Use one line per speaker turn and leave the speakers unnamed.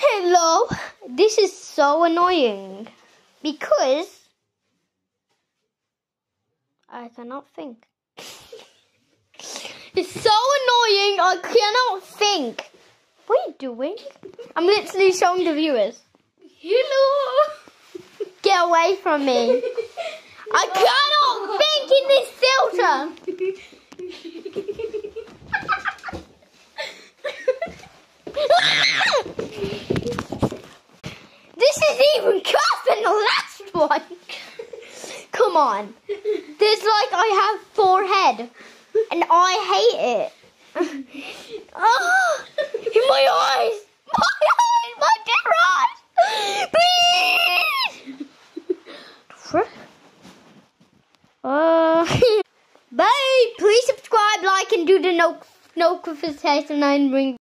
Hello, this is so annoying because I cannot think. It's so annoying, I cannot think. What are you doing? I'm literally showing the viewers.
Hello.
Get away from me. I cannot think in this filter. This is even worse than the last one. Come on. There's like I have forehead and I hate it. Oh, in my eyes. My dear eyes. Please. Bye. Please subscribe, like, and do the notification and ring.